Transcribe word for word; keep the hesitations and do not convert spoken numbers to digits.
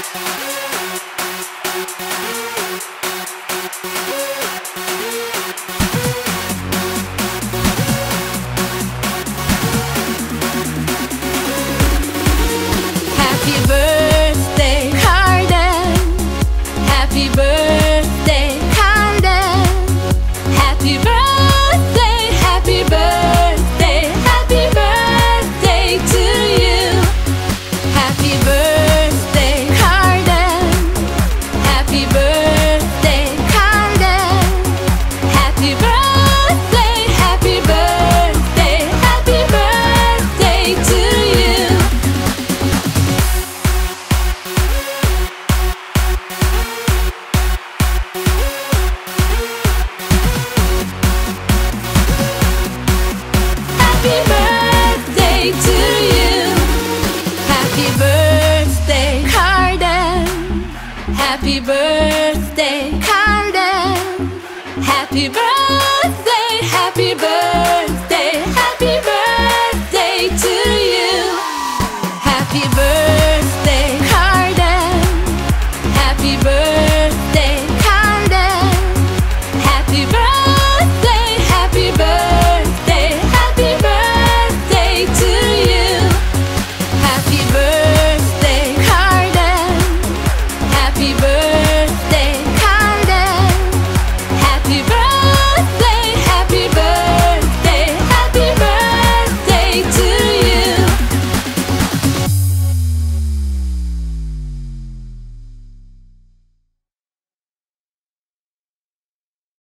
Happy birthday, Karden. Happy birthday, Karden. Happy birthday, happy birthday, happy birthday to you. Happy birthday, Karden. Happy birthday, Karden. Happy birthday, happy birthday, happy birthday to you. Happy birthday to you. Happy birthday, Karden. Happy birthday, Karden. Happy birthday, happy birthday.